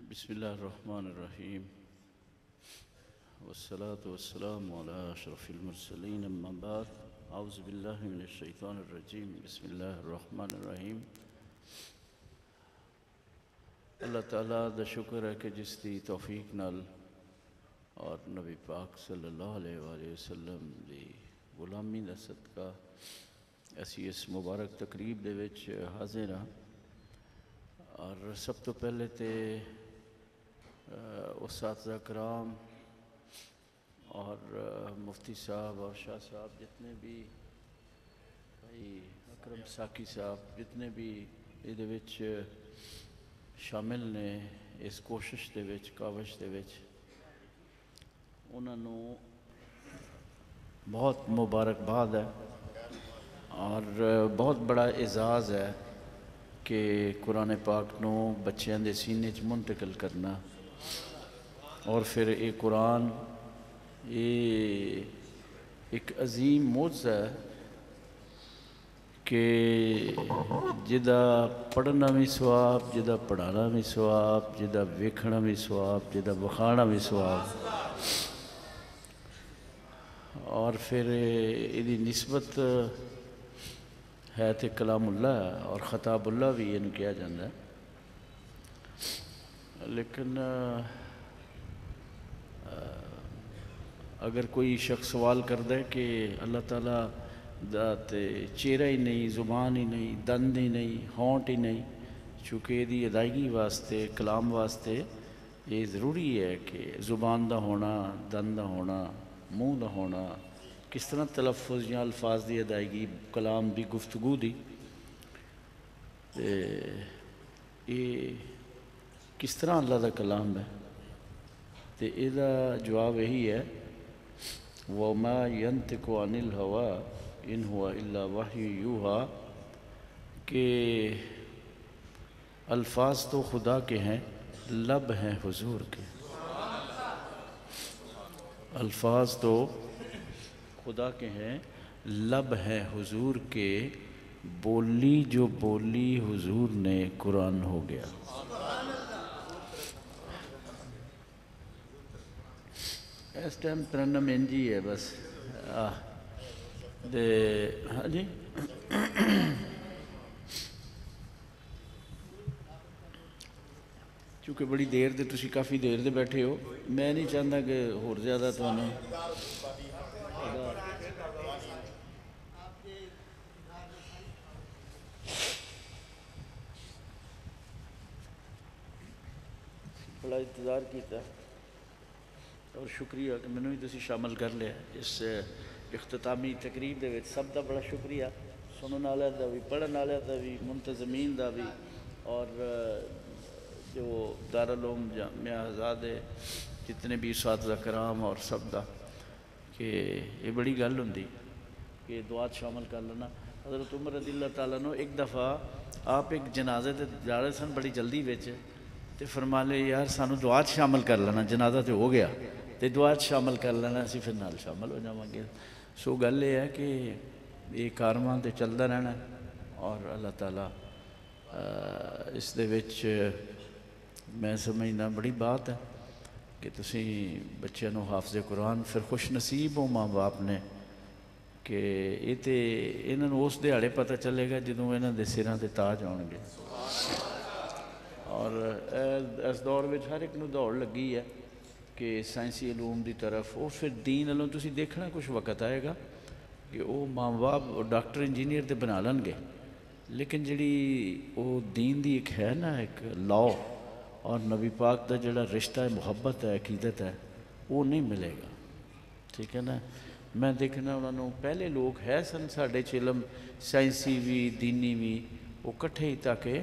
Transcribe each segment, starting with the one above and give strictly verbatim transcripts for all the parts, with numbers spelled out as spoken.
بسم الله الرحمن الرحيم والصلاة والسلام على أشرف المرسلين أما بعد أعوذ بالله من الشيطان الرجيم بسم الله الرحمن الرحيم اللہ تعالیٰ دا شکر ہے کہ جس دی توفیق نال اور نبی پاک صلی اللہ علیہ وآلہ وسلم دی غلامی دا صدقہ اسی اس مبارک تقریب دے وچ حاضر ہاں اور سب تو پہلے تے اساتذہ کرام اور مفتی صاحب اور شاہ صاحب جتنے بھی بھائی اکرم ساکی صاحب جتنے بھی یہ وچ شامل نے اس کوشش دے وچ کاوش دے وچ انہوں نے بہت مبارکباد ہے اور بہت بڑا اعزاز ہے کہ قرآن پاک نو بچیاں دے سینے چ منتقل کرنا اور پھر یہ قرآن یہ ایک عظیم معجزہ ہے کہ جدا پڑھنا بھی ثواب جدا پڑھانا بھی ثواب جدا ویکھنا بھی ثواب جدا بخانا بھی ثواب اور پھر یہ نسبت ہے تو کلام اللہ اور خطاب اللہ بھی یہ کہا جاتا ہے لیکن اگر کوئی شخص سوال کرتا ہے کہ اللہ تعالیٰ دا تے چہرہ ہی نہیں زبان ہی نہیں دند ہی نہیں ہونٹ ہی نہیں چونکہ یہ ادائیگی واسطے کلام واسطے یہ ضروری ہے کہ زبان دا ہونا دند دا ہونا منہ دا ہونا کس طرح تلفظ یا الفاظ دی ادائیگی کلام دی گفتگو دی یہ کس طرح اللہ دا کلام ہے تو یہ جواب یہی ہے وَمَا يَنْتِقُ عَنِ الْهَوَىٰ إِنْ هُوَ إِلَّا وَحْيٌ يُوحَىٰ کہ الفاظ تو خدا کے ہیں لب ہیں حضور کے الفاظ تو خدا کے ہیں لب ہیں حضور کے بولی جو بولی حضور نے قرآن ہو گیا اس ٹائم ترنم انجی ہے بس دے ہاں جی چونکہ بڑی دیر دے تسی کافی دیر دے بیٹھے ہو میں نہیں چاہتا کہ ہور زیادہ تو انہوں بڑا انتظار کیتا اور شکریہ کہ میں نے بھی تسی شامل کر لیا اس اختتامی تقریب دے وچ سب دا بڑا شکریہ سنن والے دا بھی پڑھن والے دا بھی منتظمین دا بھی اور جو دارالعلوم جامعہ آزاد ہے جتنے بھی اساتذہ کرام اور سب دا کہ یہ بڑی گل ہوندی کہ دعات شامل کر لینا حضرت عمر رضی اللہ تعالیٰ نے ایک دفعہ آپ ایک جنازے تے جا رہے سن بڑی جلدی وچ تے فرما لے یار سانو دعات شامل کر لینا جنازہ تے ہو گیا تے دعات شامل کر لینا اسی پھر نال شامل ہو جاواں گے سو گل یہ ہے کہ یہ کارواں تے چلدا رہنا اور اللہ تعالیٰ اس دے وچ میں سمجھنا بڑی بات ہے کہ تسی بچیاں نو حافظ قرآن پھر خوش نصیب ہو ماں باپ نے کہ یہ تے انہاں نو اس دیہاڑے پتہ چلے گا جدوں انہاں دے سراں تے تاج ہون گے اور اس دور میں ہر ایک نو دوڑ لگی ہے کہ سائنسی علوم دی طرف اور پھر دین علوم تسی دیکھنا کچھ وقت آئے گا کہ وہ ماں باپ ڈاکٹر انجینئر تے بنا لن گے لیکن جڑی وہ دین دی ایک ہے نا ایک لاء اور نبی پاک دا جڑا رشتہ ہے محبت ہے عقیدت ہے وہ نہیں ملے گا ٹھیک ہے نا میں دیکھنا انہوں نے پہلے لوگ ہے سن ساڑھے علم سائنسی بھی دینی بھی وہ کٹھے ہی تاکہ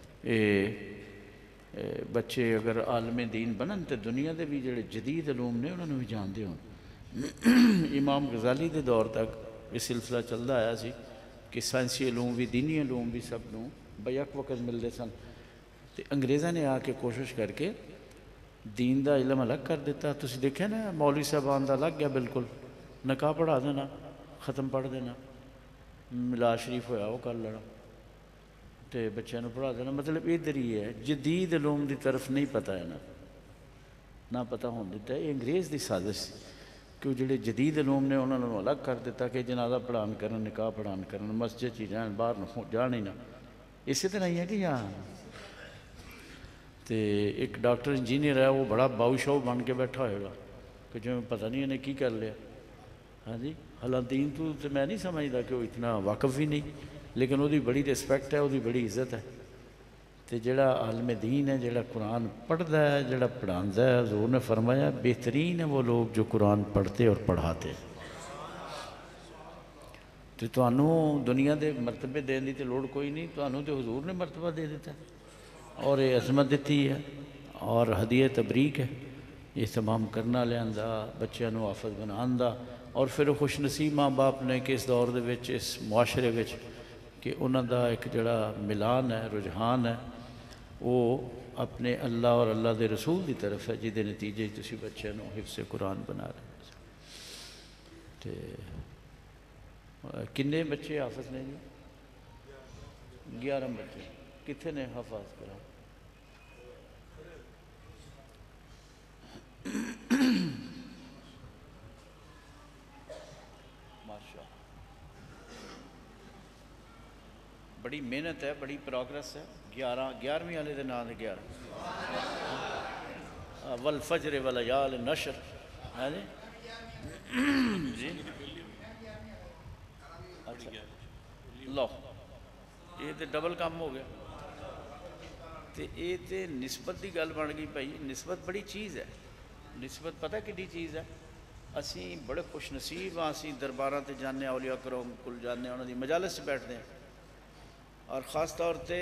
بچے اگر عالم دین بنن تو دنیا دے بھی جڑے جدید علوم نے انہوں نے بھی جان دے ہوں امام غزالی دے دور تک یہ سلسلہ چلتا آیا سی کہ سائنسی علوم بھی دینی علوم بھی سب نوں بیک وقت ملتے سن تو انگریزاں نے آ کے کوشش کر کے دین دا علم الگ کر دیتا تسی دیکھیں نا مولوی صاحبان دا لگ گیا بالکل نکاح پڑھا دینا ختم پڑھ دینا ملا شریف ہویا وہ کر لینا تو بچوں کو پڑھا دینا مطلب ادھر ہی ہے. جدید علوم دی طرف نہیں پتہ ہے نا نہ پتہ ہون دیتا ہے. یہ انگریز دی سازش کہ وہ جڑے جدید علوم نے انہوں نے الگ کر دیتا کہ جنازہ پڑھان کرن نکاح پڑھان کرن مسجد چی جان باہر جان ہی نہ. اسی طرح ہی ہے کہ یہاں تو ایک ڈاکٹر انجینئر ہے وہ بڑا باؤ شاؤ بن کے بیٹھا ہوئے گا کہ جو پتہ نہیں انہیں کی کر لیا. ہاں جی حالانکہ دین تو تو میں نہیں سمجھتا کہ وہ اتنا واقف ہی نہیں لیکن وہ بڑی رسپیکٹ ہے وہ بڑی عزت ہے. تو جڑا عالم دین ہے جڑا قرآن پڑھتا ہے جڑا پڑھاتا ہے حضور نے فرمایا بہترین ہے وہ لوگ جو قرآن پڑھتے اور پڑھاتے. تو تمہوں دنیا دے مرتبے دین دی تے لوڑ کوئی نہیں. تمہوں تو حضور نے مرتبہ دے دیتا ہے اور یہ عظمت دیتی ہے اور ہدیہ تبریک ہے. یہ تمام کرنا لیا بچوں کو حافظ بنان دا اور پھر خوش نصیب ماں باپ نے کہ اس دور دے وچ اس معاشرے وچ کہ انہوں دا ایک جڑا ملان ہے رجحان ہے وہ اپنے اللہ اور اللہ دے رسول دی طرف ہے جہدے نتیجے تسی بچوں کو حفظ قرآن بنا رہے ہیں. کنے بچے حافظ نے جی؟ گیارہ بچے. کتنے نے حفاظ کرا؟ ماشاء بڑی محنت ہے بڑی پروگرس ہے. گیارہ گیارہویں والے دے نام ہے گیارہ والفجر والیال نشر. ہاں جی جی اچھا لو یہ تو ڈبل کام ہو گیا. تو یہ تو نسبت کی گل بن گئی بھائی. نسبت بڑی چیز ہے. نسبت پتہ کتنی چیز ہے. اسی بڑے خوش نصیب ہاں اسی درباراں تے جانے اولیاء کرام کل جانے انہوں دی مجالس سے بیٹھتے ہیں اور خاص طور تے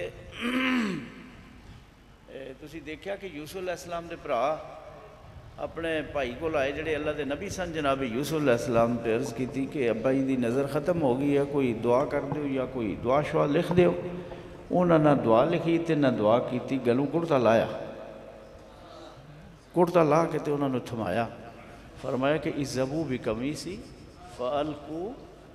تسی دیکھیا کہ یوسف علیہ السلام دے بھرا اپنے بھائی کو لائے جڑے اللہ دے نبی سن جناب یوسف علیہ السلام تے عرض کی تھی کہ ابا جی دی نظر ختم ہو گئی ہے کوئی دعا کر دیو یا کوئی دعا شعا لکھ دیو. انہوں نے دعا لکھی تے نہ دعا کی تھی. گلوں کرتا لایا کرتا لا کے تے انہوں نے تھمایا فرمایا کہ اذهبوا بقمیصی فالقوا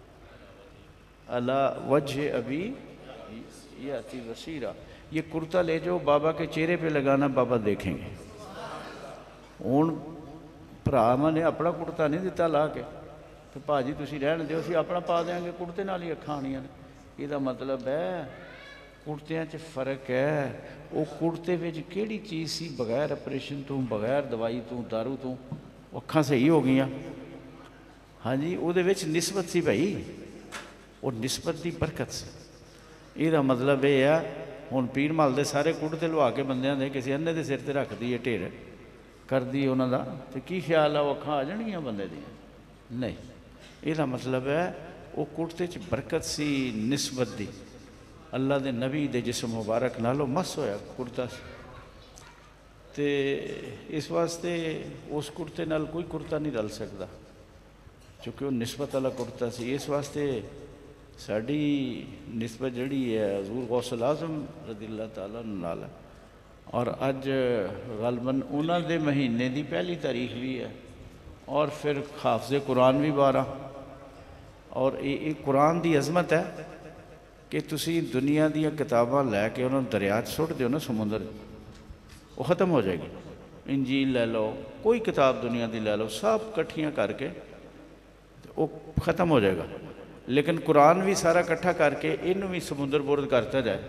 علی وجہ ابی یاتی بصیرا. یہ کرتا لے جاؤ بابا کے چہرے پہ لگانا بابا دیکھیں گے. ہوں بھرا نے اپنا کرتا نہیں دیتا لا کے تو پا جی تسی رہن دیو اسی اپنا پا دیں گے کرتے نال ہی اکھاں آنیاں نے. یہ مطلب ہے کرتیاں چ فرق ہے. وہ کرتے وچ کیڑی چیز سی بغیر اپریشن تو بغیر دوائی تو دارو تو اکھاں صحیح ہو گئیاں. ہاں جی وہ نسبت سی بھائی وہ نسبت دی برکت سی. یہ مطلب یہ ہے ہوں پیر مال دے سارے کرتے لوا کے بندیاں دے کسی انے دے سر تے رکھ دیے ڈھیر کر دی انہوں دا تو کی خیال ہے وہ اکھاں آ جان گیاں بندے دیا نہیں. یہ مطلب ہے وہ کرتے چ برکت سی نسبت دی. اللہ دے نبی دے جسم مبارک نالو مس ہویا کرتا سی. تے اس واسطے اس کرتے نال کوئی کرتا نہیں رل سکتا چونکہ وہ نسبت والا کرتا سی. اس واسطے ساڑی نسبت جڑی ہے حضور غوث العظم رضی اللہ تعالیٰ نال اور اج غالباً انہوں دے مہینے دی پہلی تاریخ بھی ہے اور پھر حافظ قرآن بھی بارہ. اور یہ قرآن دی عظمت ہے کہ تسی دنیا دیا کتاباں لے کے انہوں دریات سٹ دیو نا سمندر وہ ختم ہو جائے گی. انجیل لے لو کوئی کتاب دنیا دی لے لو سب کٹھیاں کر کے وہ ختم ہو جائے گا. لیکن قرآن بھی سارا کٹھا کر کے انہوں بھی سمندر بورد کرتا جائے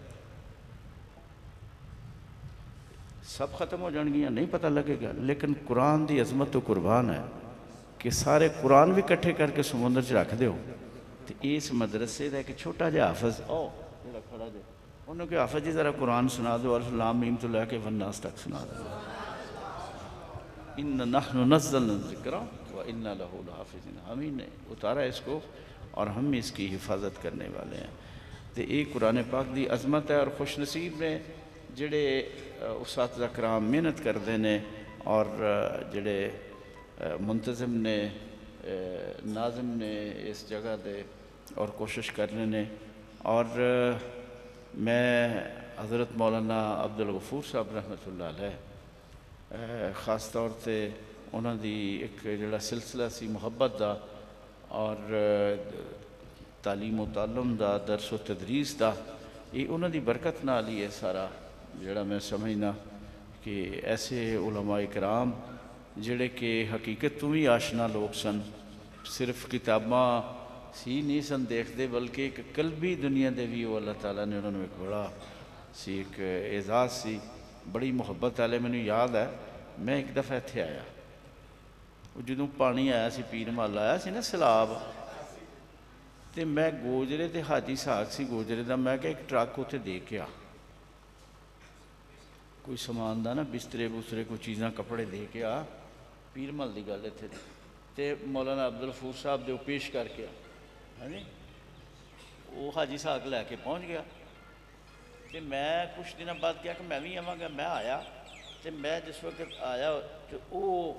سب ختم ہو جان گیاں نہیں پتہ لگے گا. لیکن قرآن دی عظمت و قربان ہے کہ سارے قرآن بھی کٹھے کر کے سمندر چ رکھ دیو. تو اس مدرسے دا ایک چھوٹا جا حافظ او جڑا کھڑا جے انہوں کہ حافظ جی ذرا قرآن سنا دو الف لام میم تو لے کے والناس تک سنا دو. ان نحن نزلنا الذکر و انا لہ لحافظون. ہم ہی نے اتارا اس کو اور ہم اس کی حفاظت کرنے والے ہیں. تو یہ قرآن پاک دی عظمت ہے اور خوش نصیب نے جڑے اساتذہ کرام محنت کرتے ہیں اور جڑے منتظم نے ناظم نے اس جگہ دے اور کوشش کرنے نے. اور میں حضرت مولانا عبدالغفور صاحب رحمۃ اللہ علیہ خاص طور سے انہوں دی ایک جڑا سلسلہ سی محبت دا اور تعلیم و تعلم دا درس و تدریس دا یہ انہوں دی برکت نال ہی ہے سارا جڑا میں سمجھنا کہ ایسے علماء کرام جڑے کہ حقیقت تو بھی آشنا لوگ سن، صرف کتاباں سی نہیں سن دیکھتے بلکہ ایک قلبی دنیا دے بھی وہ اللہ تعالیٰ نے انہوں نے ایک بڑا سی ایک اعزاز سی، بڑی محبت والے۔ میں نے یاد ہے میں ایک دفعہ اتھے آیا، جدوں پانی آیا سی پیر محل آیا سی نا سیلاب، تے میں گوجرے تے حاجی ساکھ سی گوجرے دا، میں کہ ایک ٹرک اتنے دے کے آ کوئی سامان دا نا بسترے بسترے کوئی چیزاں کپڑے دے کے آ، پیر محل دی گل اتنے دی تے مولانا عبدالغفور صاحب دے پیش کر کے آ، ہاں جی وہ حاجی ساکھ لے کے پہنچ گیا۔ تے میں کچھ دنوں بعد کیا کہ میں بھی آواں گا، میں آیا تے میں جس وقت آیا تو وہ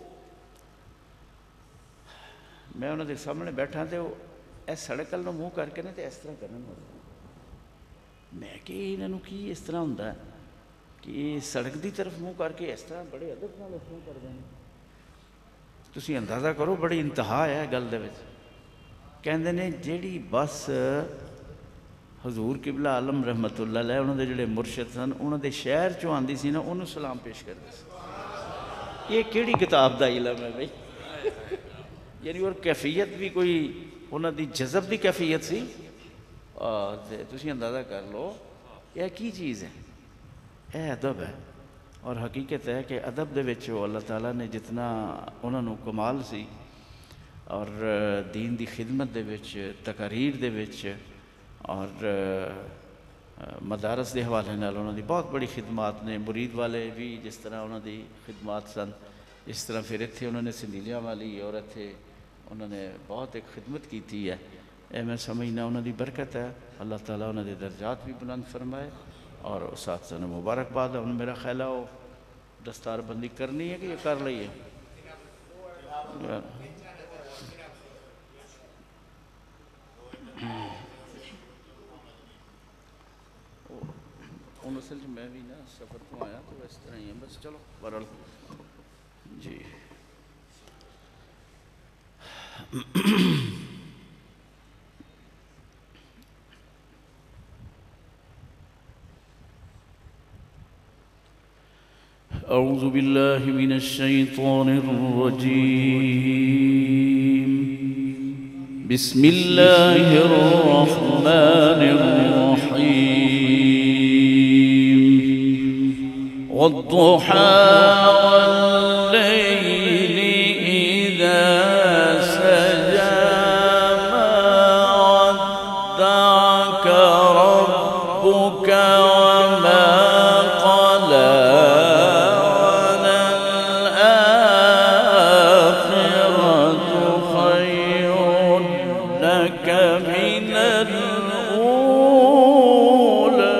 میں انہوں دے سامنے بیٹھا تے وہ اس سڑک نو منہ کر کے نا تے اس طرح کرنا میں کہ انہوں کی اس طرح ہوتا ہے کہ سڑک دی طرف منہ کر کے اس طرح بڑے ادب نال اس طرح کر دیں، تسی اندازہ کرو بڑی انتہا ہے گل دے وچ۔ کہندے نے جیڑی بس حضور قبلہ عالم رحمت اللہ علیہ انہوں دے جڑے مرشد سن انہوں دے شہر چوں آندی سی نا انہوں سلام پیش کرتے سی، یہ کیڑی کتاب دا علم ہے بھائی؟ یعنی اور کیفیت بھی کوئی انہوں دی جذب دی کیفیت سی، تسی اندازہ کر لو یہ کی چیز ہے، اے ادب ہے۔ اور حقیقت ہے کہ ادب دے وچ اللہ تعالیٰ نے جتنا انہوں نے کمال سی اور دین دی خدمت دے وچ تقاریر دے وچ اور مدارس دے حوالے نال انہوں دی بہت بڑی خدمات نے، مرید والے بھی جس طرح انہوں دی خدمات سن، اس طرح پھر اتھے انہوں نے سندیلیاں والی اور اتھے انہوں نے بہت ایک خدمت کی تھی ہے۔ اے میں سمجھنا انہوں دی برکت ہے، اللہ تعالیٰ انہوں دے درجات بھی بلند فرمائے اور اساتذہ نے مبارکباد ہے۔ میرا خیال ہے وہ دستار بندی کرنی ہے کہ یہ کر لئیے؟ ان اصل میں بھی نا سفر کو آیا تو اس طرح ہی ہے، بس چلو برحال جی۔ اعوذ باللہ من الشیطان الرجیم، بسم اللہ الرحمن الرحیم، والضحى والليل إذا سجى ما ودعك ربك وما قلى وللآخرة خير لك من الأولى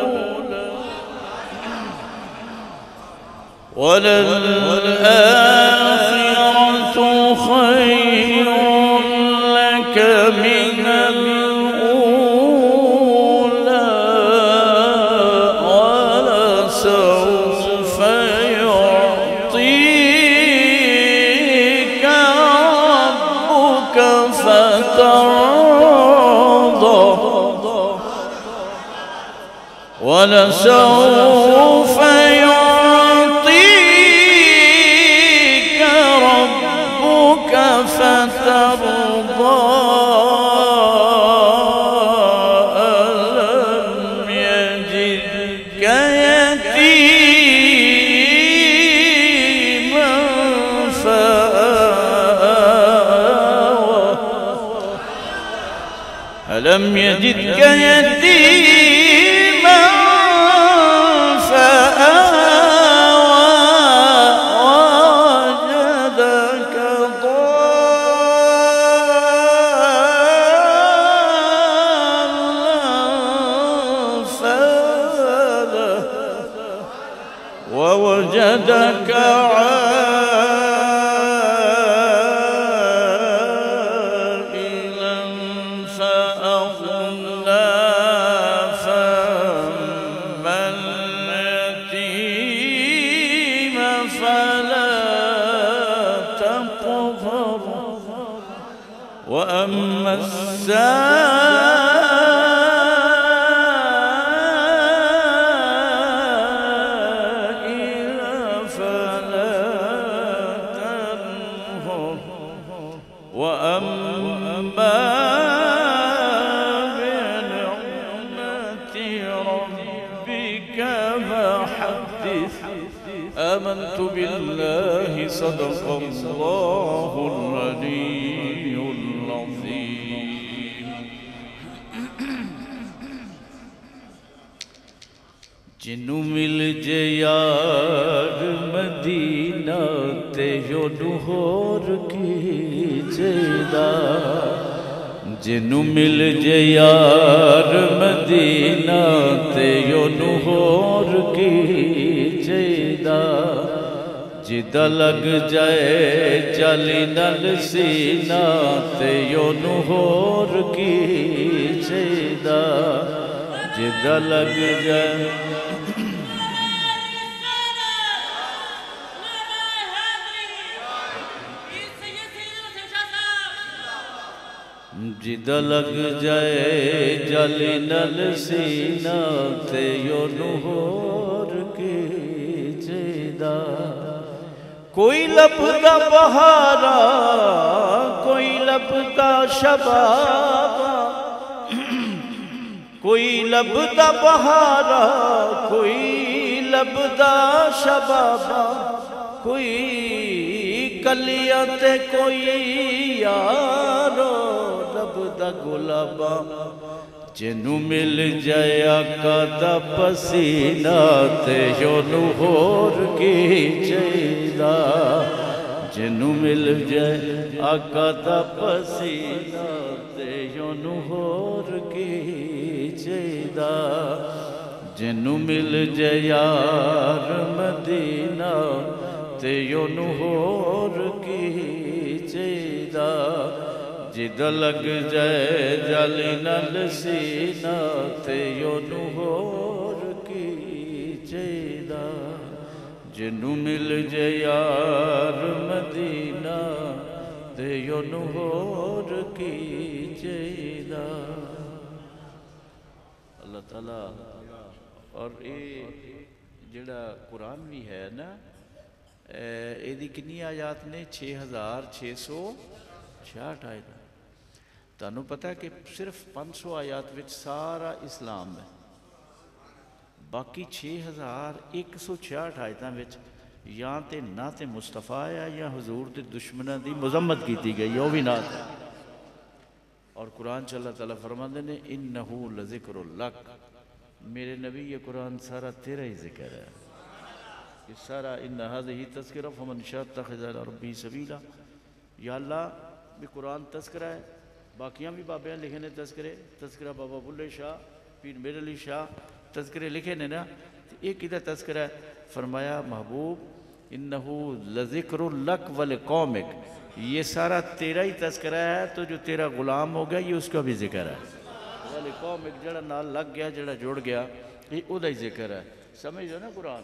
وللآخرة خير لك من الأولى ولسوف يعطيك ربك فترضى ولسوف يعطيك ربك فترضى ألم يجدك يتيما فآوى ألم يجدك يتيما فآوى ووجدك ضالا فهدى ووجدك عائلا فأغنى فأما اليتيم فلا تقهر وأما السائل آمنت بالله صدق الله العلي العظيم جنوں مل جے یار مدینہ تے یونوں ہور کی چاہیدا جنوں مل جے یار مدینہ تے یونوں ہور کی چاہیدا جدا لگ جائے جالی نال سینہ تے یونوں ہور کی چاہیدا جدا لگ جائے جدا لگ جائے جالی نال سینہ تے یونوں ہور کی چاہیدا کوئی لبدا بہارا کوئی لبدا شبابا کوئی لبدا بہارا کوئی لبدا شبابا کوئی کلیاں تے کوئی یارو لبدا گلابا جنوں مل جائے آقا دا پسینہ تے یونوں ہور کی چاہیدا جنوں مل جائے آقا دا پسینہ تے یونوں ہور کی چاہیدا جنوں مل جائے یار مدینہ تے یونوں ہور کی چاہیدا جدا لگ جائے جالی نال سینہ تے یونوں ہور کی چاہیدا جنوں مل جائے یار مدینہ تے یونوں ہور کی چاہیدا اللہ تعالیٰ اور یہ جڑا قرآن بھی ہے نا یہ کنی آیات نے چھ ہزار چھ سو چھیاٹھ آیات تانوں پتہ ہے کہ صرف پانچ سو آیات وچ سارا اسلام ہے باقی چھ ہزار ایک سو چھیاٹھ آیتاں وچ یا تے نہ تے مصطفیٰ ہے یا حضور دے دشمنہ دی مذمت کیتی گئی وہ بھی نہ تھا اور قرآن چ اللہ تعالیٰ فرماندے نے انہو لذکر لک میرے نبی یہ قرآن سارا تیرا ہی ذکر ہے کہ سارا ان هذه تذکرہ فمن شاء اتخذ الی ربہ سبیلا یا اللہ بھی قرآن تذکرہ ہے باقیاں بھی بابیاں لکھے نے تذکرے تذکرہ بابا بلے شاہ پیر میر علی شاہ تذکرے لکھے نے نا ایک ادھر تذکرہ ہے فرمایا محبوب انہو لذکر لک ولقومک یہ سارا تیرا ہی تذکرہ ہے تو جو تیرا غلام ہو گیا یہ اس کا بھی ذکر ہے ولقومک جڑا نال لگ گیا جڑا جڑ گیا یہ او دا ہی ذکر ہے سمجھ جو نا قرآن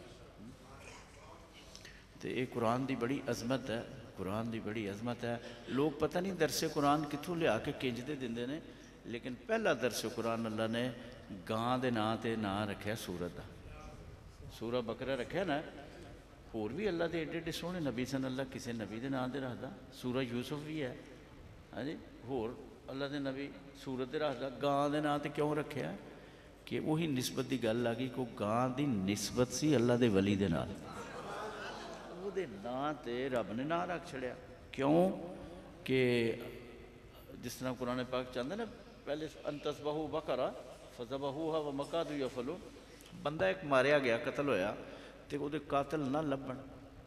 تو یہ قرآن دی بڑی عظمت ہے قرآن دی بڑی عظمت ہے لوگ پتہ نہیں درس قرآن کتھوں لیا کے کنجدے دندے نے لیکن پہلا درس قرآن اللہ نے گاں دے نا تے نا رکھیا سورت دا سورہ بقرہ رکھیا نا اور بھی اللہ دے ایڈے ایڈے سونے نبی سن اللہ کسے نبی دے نا دے رکھدا سورہ یوسف بھی ہے ہاں جی اور اللہ دے نبی سورت دے رکھدا گاں دے نا تے کیوں رکھیا کہ وہی نسبت دی گل آ گئی کو گاں دی نسبت سی اللہ دے ولی دے نال دے نا تے رب نے نا رکھ چھڑیا کیوں کہ جس طرح قرآن پاک چاہتا ہے نا پہلے انتصبہو بقرہ فذبحوها ومکادوا یفعلون بندہ ایک ماریا گیا قتل ہویا تے وہ دے قاتل نہ لبن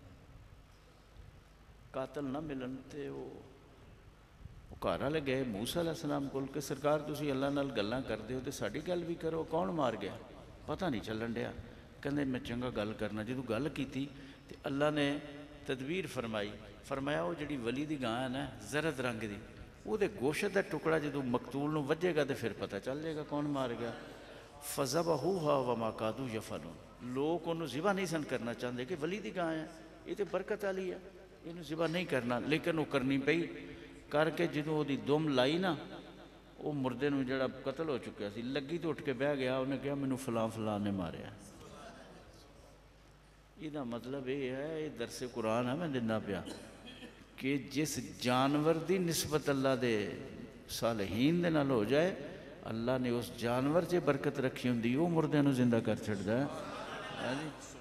قاتل نہ ملن تے وہ گھر والے گئے موسیٰ علیہ السلام کول کہ سرکار تسی اللہ نال گلاں کردے ہو تے ساڈی گل بھی کرو کون مار گیا پتہ نہیں چلن ڈیا کہندے میں چنگا گل کرنا جدوں گل کیتی تے اللہ نے تدبیر فرمائی فرمایا وہ جڑی ولی دی گاں ہے نا زرد رنگ دی وہ دے گوشت دا ٹکڑا جدوں مقتول نو وجے گا تے پھر پتہ چل جائے گا کون مار گیا فذبحوها وما كادوا يفعلون لوگ انہوں ذبح نہیں سن کرنا چاہتے کہ ولی دی گاں ہے یہ تے برکت والی ہے انہوں ذبح نہیں کرنا لیکن وہ کرنی پئی کر کے جدوں وہ دی دم لائی نا وہ مردے نو جڑا قتل ہو چکا سی لگی تو اٹھ کے بہ گیا انہیں کہا مینوں فلاں فلاں نے ماریا یہ مطلب یہ ہے یہ درس قرآن ہے میں دینا پیا کہ جس جانور دی نسبت اللہ دے صالحین دے نال ہو جائے اللہ نے اس جانور سے برکت رکھی ہوں وہ مردے نو زندہ کر چھڑ دا ہے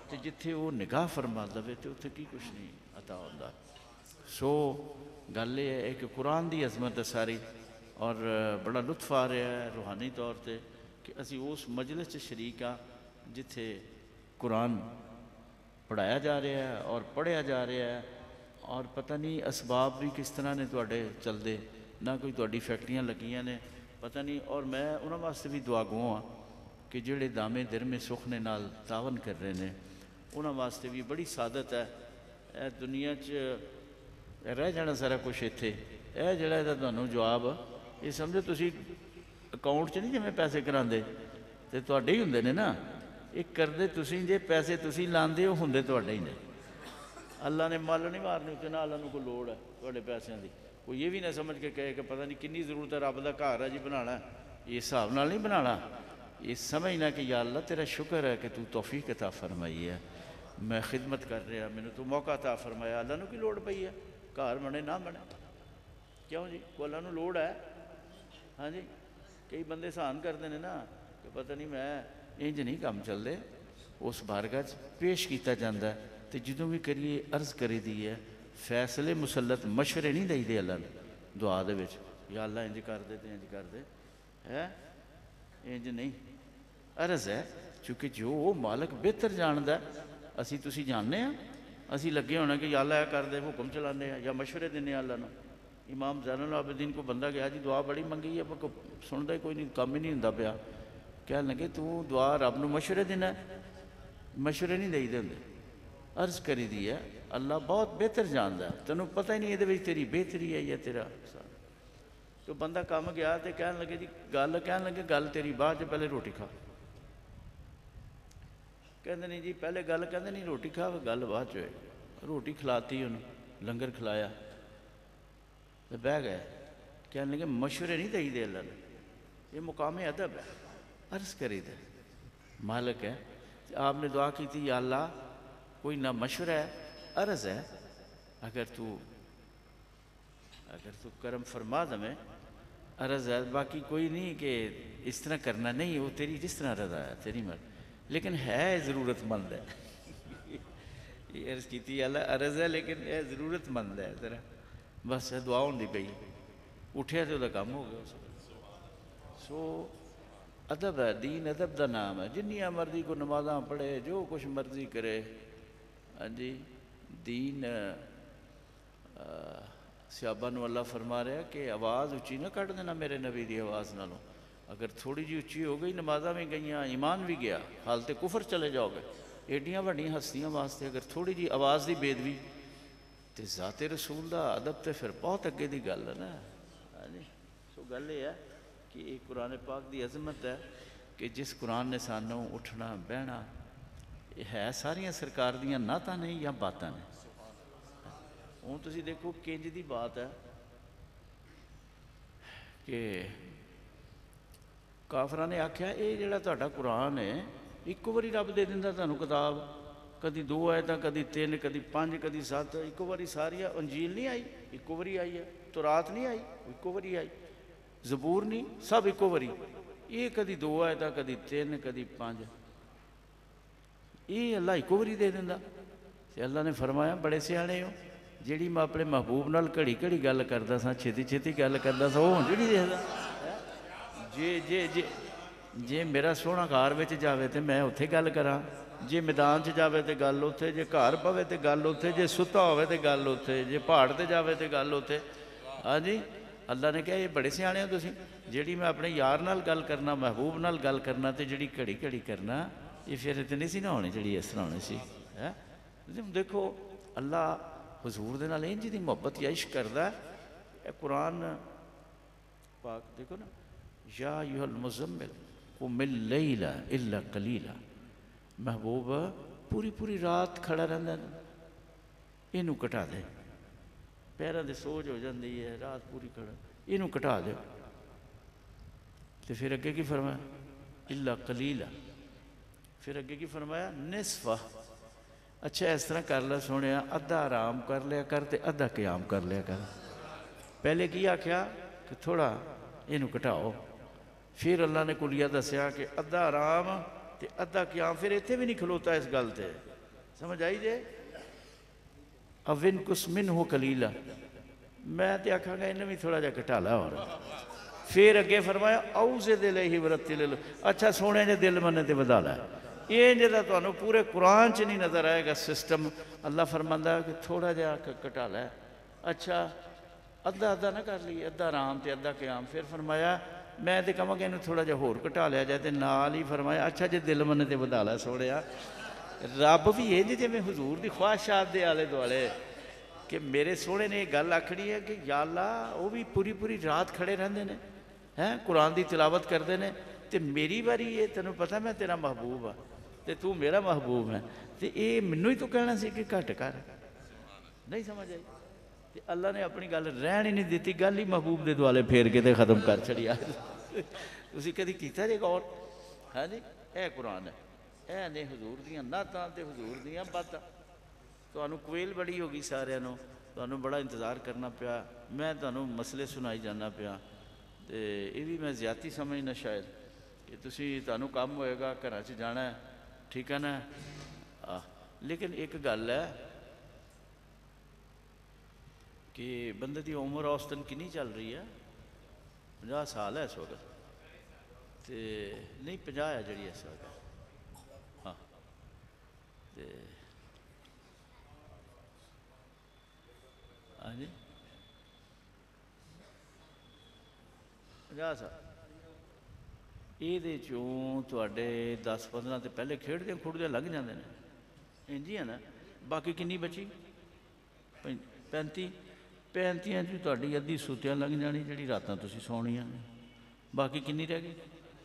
تے جتھے وہ نگاہ فرما دے تے اتھے کی کچھ نہیں عطا ہوندا. سو گل یہ ہے کہ قرآن دی عظمت ہے ساری، اور بڑا لطف آ رہا ہے روحانی طور تے کہ اسی اس مجلس چ شریک ہاں جتھے قرآن پڑھایا جا رہا ہے اور پڑھیا جا رہا ہے. اور پتہ نہیں اسباب بھی کس طرح نے تواڈے چلدے، نہ کوئی تواڈی فیکٹریاں لگیاں نے پتہ نہیں. اور میں انہاں واسطے بھی دعا گو ہاں کہ جڑے دامے درمے سخنے نال تعاون کر رہے ہیں انہاں واسطے بھی بڑی سعادت ہے. اے دنیا چ رہ جانا سارا کچھ اتنے، اے جڑا یہ تمہیں جواب یہ سمجھو تسی اکاؤنٹ چ نہیں جی پیسے کراندے تے تواڈے ہی ہوندے نے نا، یہ کردے تسی جے پیسے تسی لاندے وہ ہوندے تواڈے ہی نے. اللہ نے مل نہیں مارنی اتنے نہ اللہ کو کوئی لوڑ ہے تواڈے پیسوں دی. کوئی یہ بھی نہ سمجھ کے کہے کہ پتہ نہیں کنی ضرورت ہے رب دا گھر ہے جی بنانا ہے، یہ حساب نال نہیں بنانا. یہ سمجھنا کہ یا اللہ تیرا شکر ہے کہ تو توفیق عطا فرمائی ہے، میں خدمت کر رہا مینوں تو موقع عطا فرمایا. اللہ کی لوڑ پئی ہے گھر بنے نہ بنے کیوں جی؟ کو اللہ نو لوڑ ہے. ہاں جی کئی بندے سہان کرتے ہیں نا کہ پتہ نہیں میں انج نہیں کام چلتے، اس بارگاہ پیش کیتا جاتا ہے تو جدوں بھی کریے عرض کری دی ہے فیصلے مسلط مشورے نہیں دئی دے اللہ نے دعا دے وچ یا اللہ انج کر دے تے انج کر دے ہے انج نہیں. عرض ہے چونکہ جو وہ مالک بہتر جاندا ہے اسی تسی جاننے ہیں، اسی لگے ہونا کہ یا اللہ اے کر دے حکم چلانے ہیں یا مشورے دینے اللہ نو. امام زین العابدین کو بندہ گیا جی دعا بڑی منگی ہے پر سندا ہی کوئی نہیں، کام ہی نہیں ہوندا پیا. کہنے لگے تو دعا رب نو مشورے دینا ہے، مشورے نہیں دئی دے ہوندے. عرض کری دی ہے اللہ بہت بہتر جاندا ہے، تینوں پتہ ہی نہیں یہ تیری بہتری ہے یا تیرا. تو بندہ کام گیا تو کہنے لگے جی گل کہنے لگے گل تیری بعد چ پہلے روٹی کھا. کہتے نہیں جی پہلے گل کہتے نہیں روٹی کھا گل بعد چ. روٹی کھلاتی انہوں لنگر کھلایا تو بہ گئے. کہنے لگے مشورے نہیں دئی دے اللہ نے، یہ مقام ادب ہے. عرض کری دے مالک ہے آپ نے دعا کی تھی یا اللہ کوئی نہ مشورہ ہے. عرض ہے اگر تو اگر تو کرم فرما دیں. عرض ہے باقی کوئی نہیں کہ اس طرح کرنا نہیں، وہ تیری جس طرح رضا ہے تیری مرضی، لیکن ہے ضرورت مند ہے. یہ عرض کی تھی اللہ عرض ہے لیکن یہ ضرورت مند ہے ذرا بس دعا ہوندی پئی. اٹھیا تو وہ کام ہو گیا. سو ادب ہے، دین ادب دا نام ہے. جنیاں مرضی کو نمازاں پڑھے جو کچھ مرضی کرے. ہاں جی دین صحابہ نو اللہ فرما رہا کہ آواز اچھی نہ کٹ دینا میرے نبی دی آواز نالوں. اگر تھوڑی جی اچھی ہو گئی نمازاں بھی گئیاں ایمان بھی گیا حالت کفر چلے جاؤ گے. ایڈیاں وڈیاں ہستیاں واسطے اگر تھوڑی جی آواز دی بےدوی تے ذات رسول دا ادب تے پھر بہت اگے دی گل ہے نا. ہاں جی سو گل یہ ہے کہ یہ قرآن پاک دی عظمت ہے کہ جس قرآن نے سانوں اٹھنا بہنا یہ ہے ساریاں سرکار دیاں نعتاں نہیں یا باتاں نے. ہوں تسی دیکھو کنج دی بات ہے کہ کافراں نے آکھیا اے جڑا تہاڈا قرآن ہے ایک واری رب دے دیندا تانوں کتاب، کدی دو آیتاں کدی تین کدی پانچ کدی سات، ایک واری ساریا. انجیل نہیں آئی ایک واری آئی ہے، تورات نہیں آئی ایک واری آئی، زبور نہیں سب ایک واری. یہ کدی دو آیتاں کدی تین کدی پانچ، یہ اللہ ایک واری دے دیندا. تے اللہ نے فرمایا بڑے سیانے ہو، جیڑی میں اپنے محبوب نال گھڑی گھڑی گل کردا سا چھتی چھتی گل کردا سا وہ ہن جیڑی دیکھدا. جے جے جے جے میرا سونا گھر وچ جاوے تے میں اتھے گل کراں، جے میدان چ جاوے تے گل اتھے، جے گھر پوے تے گل اتھے، جے ستا ہوئے تے گل اتھے، جے پہاڑ تے جاوے تے گل اتھے. ہاں جی اللہ نے کہا یہ بڑے سیانے ہو تسی، جیڑی میں اپنے یار نال گل کرنا محبوب نال گل کرنا تے جیڑی گھڑی گھڑی کرنا یہ پھر اتنی سی نہ ہونی جیڑی اس طرح ہونی سی. دیکھو اللہ حضور دے نال انج دی محبت یا عشق کردا ہے. اے قرآن پاک دیکھو نا یا ایھا المزمل قم اللیل الا قلیلا. محبوب پوری پوری رات کھڑا رہندا ہے، اینوں کٹا دے. پیراں دے سوج ہو جاندی ہے رات پوری کھڑا، اینوں کٹا دے. تے پھر اگے کی فرمایا الا قلیلا. پھر اگے کی فرمایا نصفہ. اچھا اس طرح کر لے سونیا ادھا آرام کر لیا کر تے ادھا قیام کر لیا کر. پہلے کی آکھیا کہ تھوڑا اینوں کٹاؤ. پھر اللہ نے کلیہ دسیا کہ ادھا آرام تے ادھا قیام. پھر اتنے بھی نہیں کھلوتا اس گل تے. سمجھ آئی جے اوین کس من ہو کلیلا میں تے آکھاں گا انہیں بھی تھوڑا جا کٹالا ہو رہا پھر اگے فرمایا اوزے دے ہی ورتی لے لو اچھا سونے جے دل منے تے بدالا ہے یہ جدا تو انہوں پورے قرآن چ نہیں نظر آئے گا سسٹم اللہ فرماندہ ہے کہ تھوڑا جا کٹالا ہے اچھا ادھا ادھا نہ کر لی ادھا رام تے ادھا قیام پھر فرمایا میں تے کہاں کہ انہوں تھوڑا جا ہور کٹا لیا جائے تے نال ہی فرمایا اچھا جے دل منے تے بدالا سوڑیا رب بھی یہ جے میں حضور دی خواہشات دے آلے دوالے کہ میرے سونے نے یہ گل آکھڑی ہے کہ یا اللہ وہ بھی پوری پوری رات کھڑے رہندے نے ہیں قرآن دی تلاوت کردے نے تے میری باری یہ تینوں پتہ میں تیرا محبوب ہاں تے تو میرا محبوب ہے تے اے منوں ہی تو کہنا سی کہ گھٹ کر نہیں سمجھ آئی تے اللہ نے اپنی گل رہن ہی نہیں دیتی گل ہی محبوب دے دوالے پھیر کے تے ختم کر چھڑیا تسی کدی کیتا جے غور ہاں جی اے قرآن ہے اے نے حضور دیاں نعتاں تے حضور دیاں باتاں تانوں کویل بڑی ہوگی سارے نو تانوں بڑا انتظار کرنا پیا میں تانوں مسئلے سنائی جانا پیا تے یہ بھی میں زیادتی سمجھنا شاید کہ تسی تانوں کام ہوئے گا گھراں چ جانا ہے ٹھیک ہے نا لیکن ایک گل ہے کہ بندے دی عمر اوسطن کنی چل رہی ہے پنجاہ سال ہے اس وقت تے نہیں پنجاہ ہے جڑی اس وقت ہاں تے ہاں جی پنجاہ سال یہ چوں تواڈے دس پندرہ تے پہلے کھیڑدے کھڑدے لگ جاندے نے انجی ہے نا باقی کنی بچی پینتی پینتیاں چوں تواڈی ادھی سوتیاں لگ جانی جڑی راتاں تسی سونیاں نے باقی کنی رہ گئی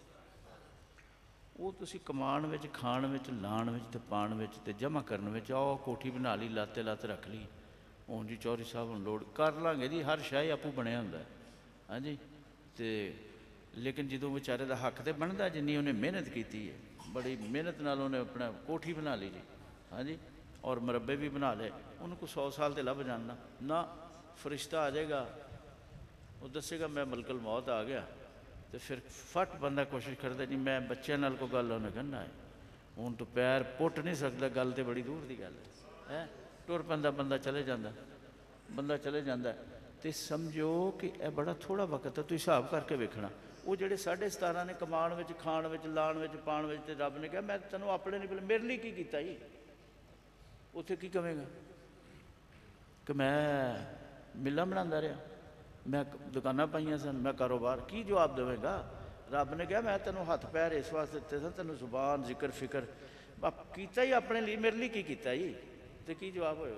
وہ تسی کمان وچ کھان وچ لان وچ تے پان وچ تے جمع کرن وچ آؤ کوٹھی بنا لی لاتے لات رکھ لی ہوں جی چوری صاحب ہوں لوڑ کر لیں گے جی ہر شے آپو بنیا ہوندا ہے ہاں جی تے لیکن جدوں بیچارے دا حق تے بندا جنی انہیں محنت کیتی ہے بڑی محنت نال انہیں اپنا کوٹھی بنا لی جی ہاں جی اور مربے بھی بنا لے ان کو سو سال تے لب جاننا نہ فرشتہ آ جائے گا وہ دسے گا میں ملک الموت آ گیا تو پھر فٹ بندہ کوشش کرتا جی میں بچے نال کو گل انہیں کرنا ہے ہوں تو پیر پٹ نہیں سکتا گل تو بڑی دور دی گل ہے ٹر پہ بندہ چلے جاندہ بندہ چلے جاندہ تو سمجھو کہ اے بڑا تھوڑا وقت ہے تو حساب کر کے ویکھنا وہ جڑے ساڑھے ستارہ نے کمان وچ کھان وچ لان وچ پان وچ تے رب نے کہا میں تینوں اپنے نہیں بولے میرے لیے کی کیتا ہی اتنے کی کہے گا کہ میں ملا بنا رہا میں دکانہ پائیاں سن میں کاروبار کی جواب دے گا رب نے کہا میں تینوں ہاتھ پیر اس واسطے دیتے سن تینوں زبان ذکر فکر کیتا ہی اپنے لیے میرے لیے کی کیتا ہی تو کی جواب ہوئے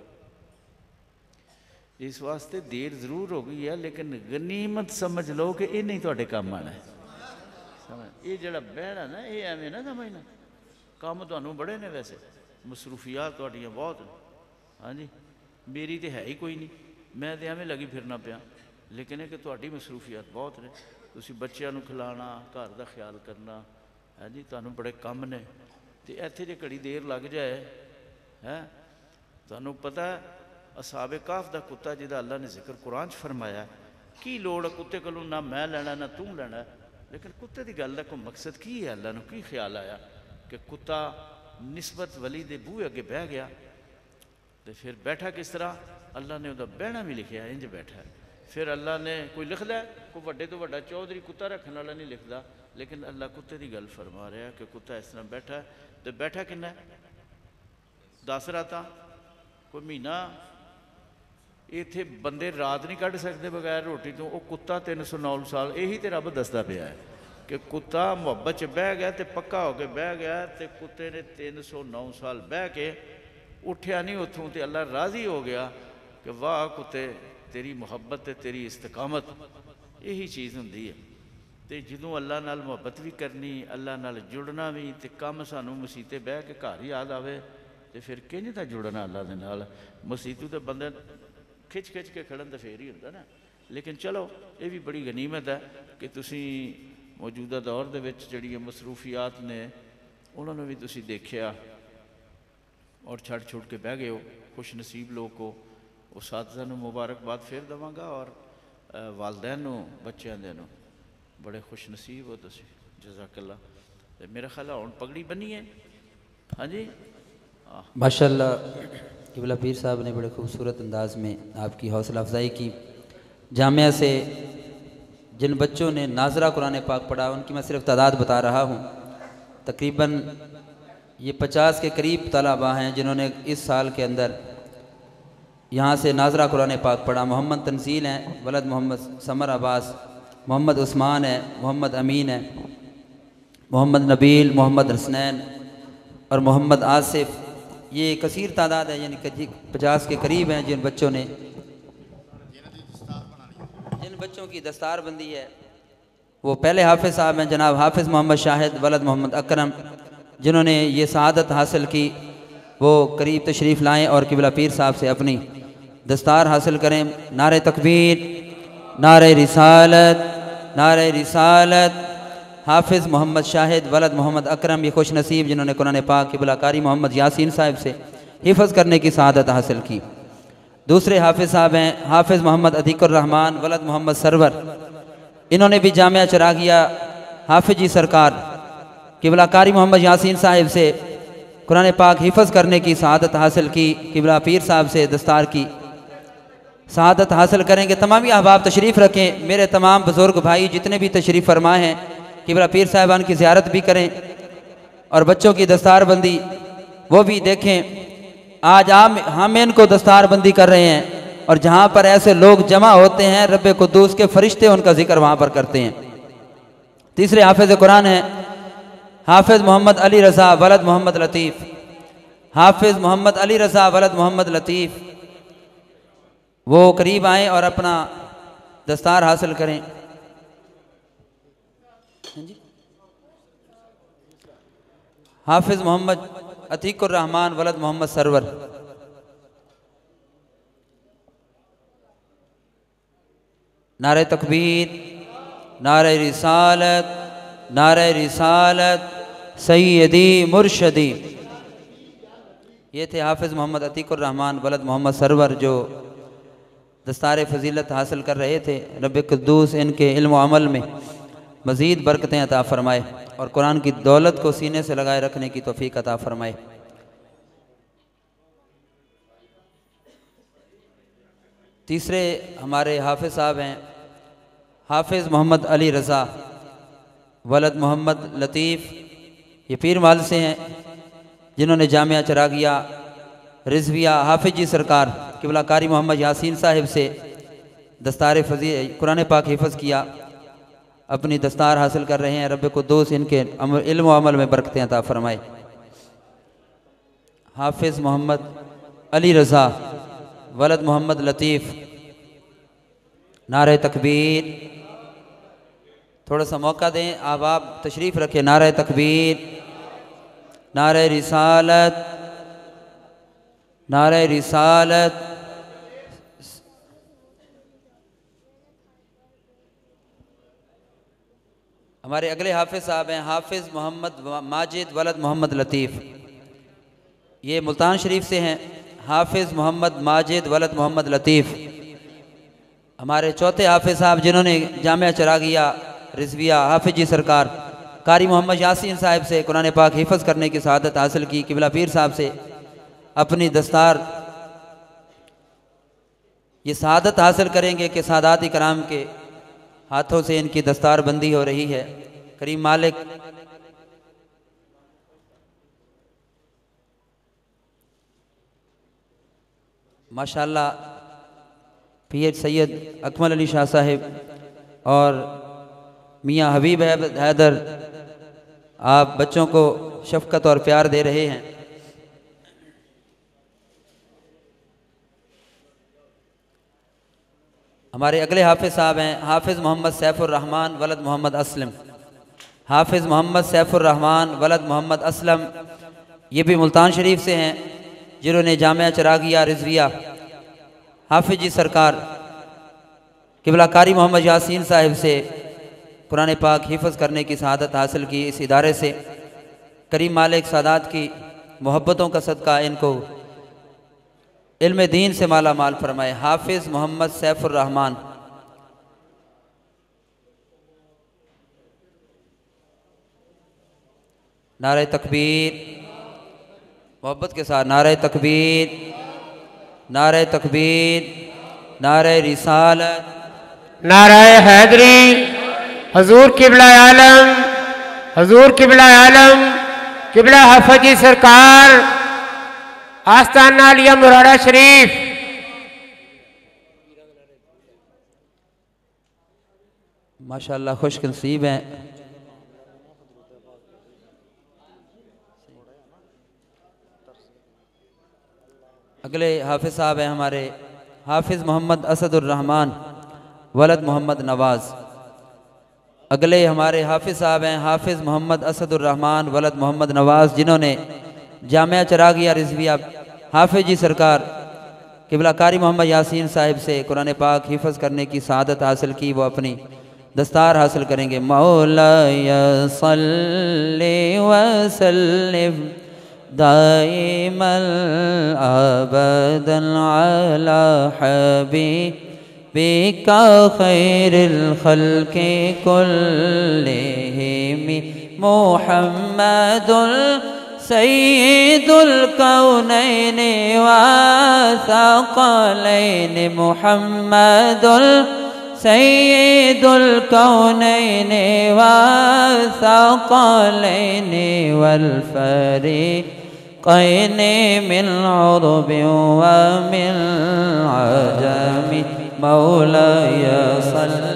اس واسطے دیر ضرور ہو گئی ہے لیکن غنیمت سمجھ لو کہ یہ نہیں توڑے کام آنا ہے سمجھ یہ جڑا بہنا نا یہ ایویں نہ سمجھنا کام تو بڑے نے ویسے مصروفیات توڑیاں بہت ہاں جی میری تو ہے ہی کوئی نہیں میں تو ایویں لگی پھرنا پیا لیکن ہے کہ توڑی مصروفیات بہت نے تسی بچیاں نو کھلانا گھر دا خیال کرنا ہے جی تانوں بڑے کم نے تو ایتھے جے کڑی دیر لگ جائے ہے تانوں پتہ ہے اصحاب کہف دا کتا جدا اللہ نے ذکر قرآن چ فرمایا ہے کی لوڑ کتے کولوں نہ میں لینا نہ تو لینا لیکن کتے دی گل دا کوئی مقصد کی ہے اللہ نو کی خیال آیا کہ کتا نسبت ولی دے بوئے اگے بہ گیا تو پھر بیٹھا کس طرح اللہ نے وہ بہنا بھی لکھیا ہے انج بیٹھا ہے پھر اللہ نے کوئی لکھ دا ہے کوئی وڈے تو وڈا چودھری کتا رکھنے والا نہیں لکھدا لیکن اللہ کتے دی گل فرما رہا ہے کہ کتا اس طرح بیٹھا ہے تو بیٹھا کنا ہے دس راتاں کوئی مہینہ اتنے بندے رات نہیں کٹ سکتے بغیر روٹی تو وہ کتا تین سو نو سال یہی تو رب دستا پیا ہے کہ کتا محبت چ بہ گیا تو پکا ہو کے بہ گیا تو کتے نے تین سو نو سال بہ کے اٹھیا نہیں اتوں تو اللہ راضی ہو گیا کہ واہ کتے تیری محبت تیری استقامت یہی چیز ہوں تو جدوں اللہ نال محبت بھی کرنی اللہ نال جڑنا بھی تو کم سانوں مسیطے بہ کے گھر ہی یاد آوے تو پھر کنج دا جڑنا اللہ دے نال مسیطوں تو بندے کھچ کھچ کے کھڑن تو پھر ہی ہوتا نا لیکن چلو یہ بھی بڑی غنیمت ہے کہ تسی موجودہ دور دے وچ جڑی مصروفیات نے انہوں نے بھی تسی دیکھیا اور چھڑ چھوڑ کے بہ گئے ہو خوش نصیب لوگ کو اساتذہ نو مبارکباد پھر دواں گا اور والدین نو بچیاں دے نو بڑے خوش نصیب ہو تسی جزاک اللہ میرا خیال ہے ہن پگڑی بنی ہے ہاں جی माशाअल्लाह क़िबला पीर साहब ने बड़े खूबसूरत अंदाज में आपकी हौसला अफजाई की। जामिया से जिन बच्चों ने नाजरा कुरान पाक पढ़ा उनकी मैं सिर्फ तादाद बता रहा हूँ। तकरीबन ये पचास के करीब तलबा हैं जिन्होंने इस साल के अंदर यहाँ से नाजरा कुरान पाक पढ़ा। मोहम्मद तंजील हैं, वलद मोहम्मद समर अब्बास, मोहम्मद उस्मान है, मोहम्मद अमीन है, मोहम्मद नबील, मोहम्मद हसनैन और मोहम्मद आसिफ। ये कसीर तादाद है, यानी कि पचास के करीब हैं जिन बच्चों ने जिन बच्चों की दस्तार बंदी है। वो पहले हाफिज़ साहब हैं जनाब हाफिज़ मोहम्मद शाहिद वलद मोहम्मद अकरम, जिन्होंने ये सआदत हासिल की। वो करीब तशरीफ़ लाएँ और क़िबला पीर साहब से अपनी दस्तार हासिल करें। नारे तकबीर, नारे रिसालत, नारे रिसालत। हाफिज़ मोहम्मद शाहिद वलद मोहम्मद अकरम ये खुश नसीब जिन्होंने कुरान पाक क़िबला कारी मोहम्मद यासीन साहब से हिफ़्ज़ करने की सआदत हासिल की। दूसरे हाफिज़ साहब हैं हाफिज़ मोहम्मद अतीकुर रहमान वलद मोहम्मद सरवर। इन्होंने भी जामिया चरागिया हाफिज़ जी सरकार क़िबला कारी मोहम्मद यासीन साहब से कुरान पाक हिफ़्ज़ करने की सआदत हासिल की। क़िबला पीर साहब से दस्तार की सआदत हासिल करेंगे। तमामी अहबाब तशरीफ़ रखें। मेरे तमाम बुज़ुर्ग भाई जितने भी तशरीफ़ फरमा हैं क़िबला पीर साहिबान की ज़ियारत भी करें और बच्चों की दस्तार बंदी वो भी देखें। आज हम हम इनको दस्तार बंदी कर रहे हैं और जहाँ पर ऐसे लोग जमा होते हैं रब्बे कुद्दूस के फरिश्ते उनका जिक्र वहाँ पर करते हैं। तीसरे हाफिज़ कुरान हैं हाफिज़ मोहम्मद अली रज़ा वलद मोहम्मद लतीफ़। हाफिज़ मोहम्मद अली रज़ा वलद मोहम्मद लतीफ़ वो करीब आएँ और अपना दस्तार हासिल करें। हाफिज़ मोहम्मद अतीकुर रहमान वलद मोहम्मद सरवर। नारे तकबीर, नारे रिसालत, नारे रिसालत, सैयदी मुर्शदी। ये थे हाफिज़ मोहम्मद अतीकुर रहमान वलद मोहम्मद सरवर जो दस्तार फ़जीलत हासिल कर रहे थे। रब्बे कुद्दूस इनके इल्म व अमल में मज़ीद बरकतें अता फ़रमाए और कुरान की दौलत को सीने से लगाए रखने की तौफ़ीक अता फ़रमाए। तीसरे हमारे हाफिज़ साहब हैं हाफिज़ मोहम्मद अली रज़ा वलद मोहम्मद लतीफ़। ये पीर माल से हैं जिन्होंने जामिया चरागिया रिज़विया हाफिज़ जी सरकार क़िबला कारी मोहम्मद यासीन साहिब से दस्तार फ़ज़ी कुरान पाक हिफ़्ज़ किया। अपनी दस्तार हासिल कर रहे हैं। रब्बे कुद्दूस इनके इल्म व अमल में बरकतें अता फ़रमाए। हाफिज़ मोहम्मद अली रज़ा वलद मोहम्मद लतीफ़। नारे तकबीर, थोड़ा सा मौका दें, अहबाब तशरीफ़ रखें। नारे तकबीर, नारे रिसालत, नारे रिसालत। हमारे अगले हाफिज़ साहब हैं हाफिज़ मोहम्मद माजिद वलद मोहम्मद लतीफ़। ये मुल्तान शरीफ से हैं हाफिज़ मोहम्मद माजिद वलद मोहम्मद लतीफ़। हमारे चौथे हाफिज़ साहब जिन्होंने जामिया चरागिया रिज़विया हाफिज़ जी सरकार कारी मोहम्मद यासीन साहब से कुरान पाक हिफ़्ज़ करने की सआदत हासिल की। क़िबला पीर साहब से अपनी दस्तार ये सआदत हासिल करेंगे कि सादात कराम के हाथों से इनकी दस्तार बंदी हो रही है। करीम मालिक माशाअल्लाह पीर सैयद अकमल अली शाह साहिब और मियाँ हबीब हैदर आप बच्चों को शफ़क़त और प्यार दे रहे हैं। हमारे अगले हाफिज़ साहब हैं हाफिज़ मोहम्मद सैफुर रहमान वलद मोहम्मद असलम। हाफिज़ मोहम्मद सैफुर रहमान वलद मोहम्मद असलम ये भी मुल्तान शरीफ से हैं जिन्होंने जामिया चरागिया रिज़विया हाफिज़ जी सरकार क़िबला कारी मोहम्मद यासीन साहिब से कुरान पाक हिफ़्ज़ करने की सआदत हासिल की। इस इदारे से करीम मालिक सादात की मोहब्बतों का सदका इनको इल्म दीन से माला माल फरमाए। हाफिज़ मोहम्मद सैफुर रहमान। नारे तकबीर, محبت کے ساتھ نعرہ تکبیر، نعرہ تکبیر، نعرہ رسالت، نعرہ حیدری، حضور قبلہ عالم، حضور قبلہ عالم، قبلہ حفظی سرکار، آستانہ علیہ مرارہ شریف۔ ماشاءاللہ خوش نصیب ہیں۔ اگلے حافظ صاحب ہیں ہمارے حافظ محمد اسد الرحمن ولد محمد نواز۔ اگلے ہمارے حافظ صاحب ہیں حافظ محمد اسد الرحمن ولد محمد نواز، جنہوں نے جامعہ چراغیہ رضویہ حافظ جی سرکار قبلہ قاری محمد یاسین صاحب سے قرآن پاک حفظ کرنے کی سعادت حاصل کی، وہ اپنی دستار حاصل کریں گے۔ مولائی صلی وسلم دائما ابدا علی حبیبک خیر الخلق کلہم محمد سید الکونین والثقلین محمد سید الکونین والثقلین والفریقین من عرب ومن عجم مولائی صلی۔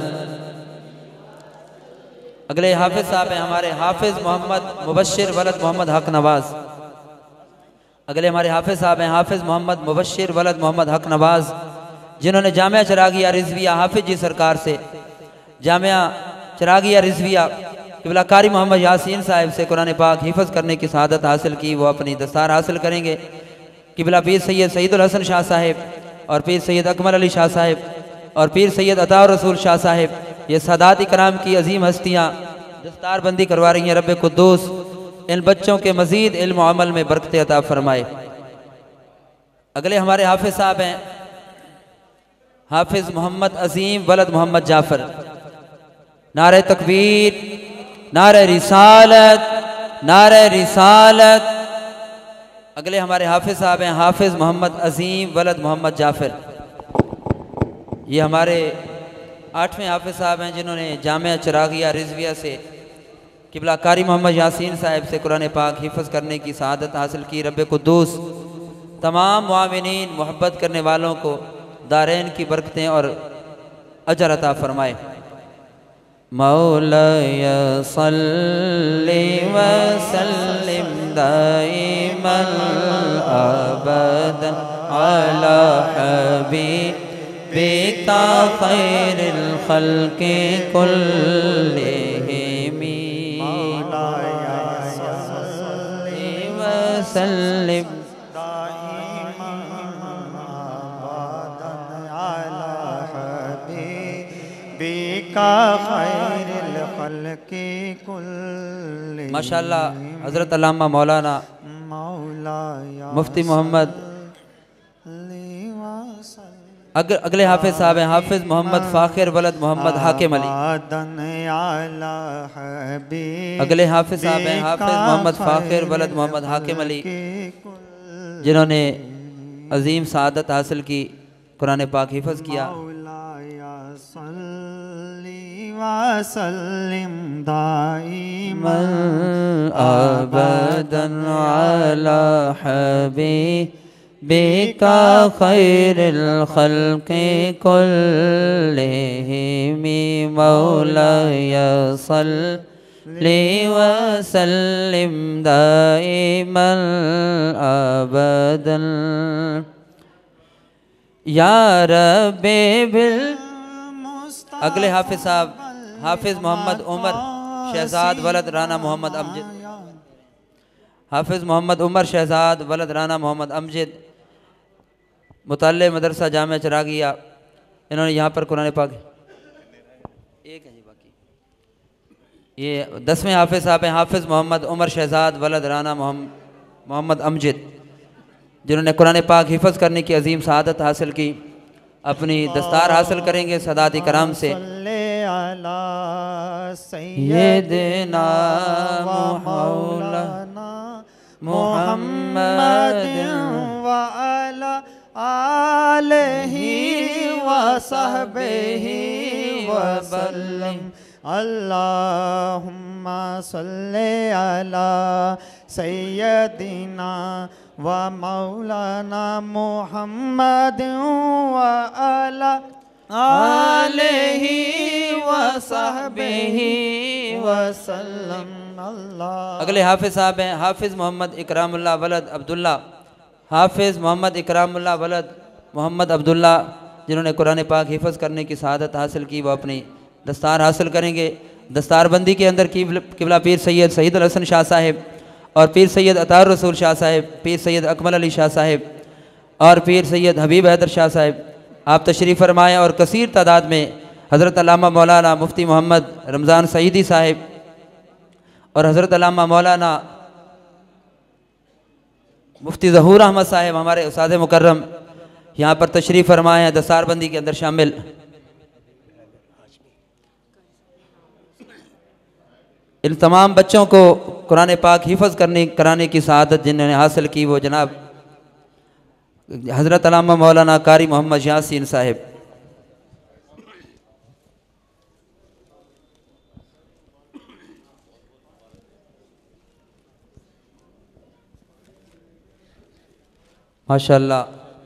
اگلے حافظ صاحب ہیں ہمارے حافظ محمد مبشر ولد محمد حق نواز۔ اگلے ہمارے حافظ صاحب ہیں حافظ محمد مبشر ولد محمد حق نواز، جنہوں نے جامعہ چراغیہ رضویہ حافظ جی سرکار سے جامعہ چراغیہ رضویہ قبلہ قاری محمد یاسین صاحب سے قرآن پاک حفظ کرنے کی سعادت حاصل کی، وہ اپنی دستار حاصل کریں گے۔ قبلہ پیر سید سعید الحسن شاہ صاحب اور پیر سید اکمل علی شاہ صاحب اور پیر سید عطا الرسول شاہ صاحب، یہ سادات کرام کی عظیم ہستیاں دستار بندی کروا رہی ہیں۔ رب قدوس ان بچوں کے مزید علم و عمل میں برکت عطا فرمائے۔ اگلے ہمارے حافظ صاحب ہیں حافظ محمد عظیم ولد محمد جعفر۔ نعرہ تکبیر، نعرہ رسالت، نعرہ رسالت۔ اگلے ہمارے حافظ صاحب ہیں حافظ محمد عظیم ولد محمد جعفر۔ یہ ہمارے آٹھویں حافظ صاحب ہیں جنہوں نے جامعہ چراغیہ رضویہ سے قبلہ قاری محمد یاسین صاحب سے قرآن پاک حفظ کرنے کی سعادت حاصل کی۔ رب قدوس تمام معاونین محبت کرنے والوں کو دارین کی برکتیں اور اجر عطا فرمائے۔ مولائی صلی وسلم دائما ابدا علی حبیبک خیر الخلق کلہم مولائی صلی وسلم خیر الخلق کل۔ ماشاءاللہ حضرت علامہ مولانا مفتی محمد اگلے حافظ صاحب ہیں حافظ محمد فاخر ولد محمد حاکم علی۔ اگلے حافظ صاحب ہیں حافظ محمد فاخر ولد محمد حاکم علی، جنہوں نے عظیم سعادت حاصل کی، قرآن پاک حفظ کیا۔ وسلم دائما ابدا علی حبیبک خیر الخلق کلہم مولائی صلی وسلم دائما ابدا یا رب بال۔ اگلے حافظ صاحب حافظ محمد عمر شہزاد ولد رانا محمد امجد۔ حافظ محمد عمر شہزاد ولد رانا محمد امجد، مطلع مدرسہ جامعہ چراغیہ، انہوں نے یہاں پر قرآن پاک ایک ہے جی باقی۔ یہ دسویں حافظ صاحب ہیں حافظ محمد عمر شہزاد ولد رانا محمد امجد، جنہوں نے قرآن پاک حفظ کرنے کی عظیم سعادت حاصل کی، اپنی دستار حاصل کریں گے سادات کرام سے۔ سیدنا مولانا محمد وعلى آله وصحبه وسلم اللهم صل على سيدنا ومولانا محمد وعلى آله وصحبه وسلم اللہ. اگلے حافظ صاحب ہیں حافظ محمد اکرام اللہ ولد عبداللہ. حافظ محمد اکرام اللہ ولد محمد عبداللہ جنہوں نے قرآن پاک حفظ کرنے کی سعادت حاصل کی، وہ اپنی دستار حاصل کریں گے. دستار بندی کے اندر قبلہ پیر سید سعید الحسن شاہ صاحب اور پیر سید عطار رسول شاہ صاحب، پیر سید اکمل علی شاہ صاحب اور پیر سید حبیب حیدر شاہ صاحب آپ تشریف فرمائیں، اور کثیر تعداد میں حضرت علامہ مولانا مفتی محمد رمضان سعیدی صاحب اور حضرت علامہ مولانا مفتی ظہور احمد صاحب ہمارے استاد مکرم یہاں پر تشریف فرمائے ہیں، دستار بندی کے اندر شامل. ان تمام بچوں کو قرآن پاک حفظ کرنے کرانے کی سعادت جنہوں نے حاصل کی وہ جناب حضرت علامہ مولانا قاری محمد یاسین صاحب. ماشاءاللہ.